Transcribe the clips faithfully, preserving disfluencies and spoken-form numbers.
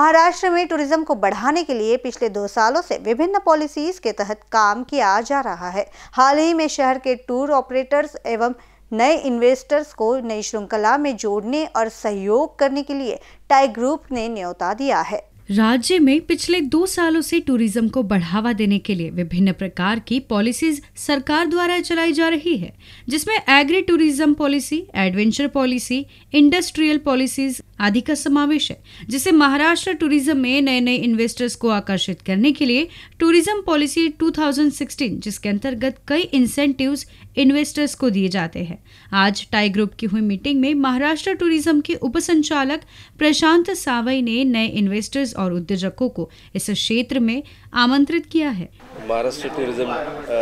महाराष्ट्र में टूरिज्म को बढ़ाने के लिए पिछले दो सालों से विभिन्न पॉलिसीज के तहत काम किया जा रहा है। हाल ही में शहर के टूर ऑपरेटर्स एवं नए इन्वेस्टर्स को नई श्रृंखला में जोड़ने और सहयोग करने के लिए टाई ग्रुप ने न्योता दिया है। राज्य में पिछले दो सालों से टूरिज्म को बढ़ावा देने के लिए विभिन्न प्रकार की पॉलिसीज सरकार द्वारा चलाई जा रही है, जिसमें agri tourism policy, adventure policy, industrial policies आदि का समावेश है, जिसे महाराष्ट्र टूरिज्म में नए नए इन्वेस्टर्स को आकर्षित करने के लिए टूरिज्म पॉलिसी दो हज़ार सोलह, जिसके अंतर्गत कई इंसेंटिव्स इन्वेस्टर्स को दिए जाते हैं। आज टाई ग्रुप की हुई मीटिंग में महाराष्ट्र टूरिज्म के उप संचालक प्रशांत सावई ने नए इन्वेस्टर्स और उद्योजकों को इस क्षेत्र में आमंत्रित किया है। महाराष्ट्र टूरिज्म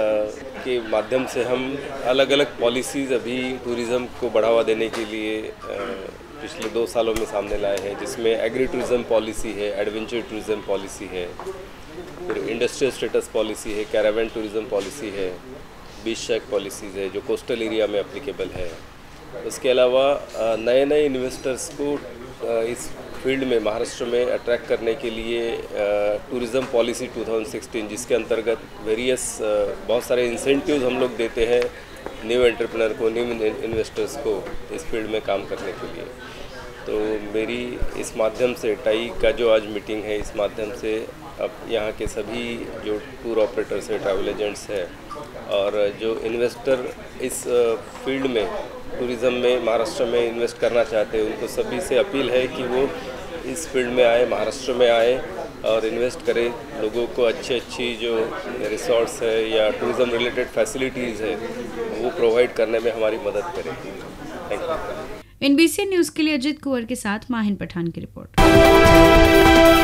के माध्यम से हम अलग अलग पॉलिसीज अभी टूरिज्म को बढ़ावा देने के लिए पिछले दो सालों में सामने लाए हैं, जिसमें एग्री टूरिज्म पॉलिसी है, एडवेंचर टूरिज्म पॉलिसी है, फिर इंडस्ट्रियल स्टेटस पॉलिसी है, कैरावैन टूरिज्म पॉलिसी है, बीच शेक पॉलिसीज़ है जो कोस्टल एरिया में एप्लीकेबल है। उसके अलावा नए नए इन्वेस्टर्स को इस फील्ड में महाराष्ट्र में अट्रैक्ट करने के लिए टूरिज़्म पॉलिसी दो हज़ार सोलह, जिसके अंतर्गत वेरियस बहुत सारे इंसेंटिव्स हम लोग देते हैं न्यू एंटरप्रेन्योर को, न्यू इन्वेस्टर्स को इस फील्ड में काम करने के लिए। तो मेरी इस माध्यम से टाई का जो आज मीटिंग है, इस माध्यम से अब यहाँ के सभी जो टूर ऑपरेटर्स है, ट्रैवल एजेंट्स है और जो इन्वेस्टर इस फील्ड में टूरिज़्म में महाराष्ट्र में इन्वेस्ट करना चाहते हैं, उनको सभी से अपील है कि वो इस फील्ड में आए, महाराष्ट्र में आए और इन्वेस्ट करें। लोगों को अच्छी अच्छी जो रिसोर्ट्स है या टूरिज़्म रिलेटेड फैसिलिटीज़ है वो प्रोवाइड करने में हमारी मदद करें। Thank you. एनबीसी न्यूज़ के लिए अजित कुंवर के साथ माहिन पठान की रिपोर्ट।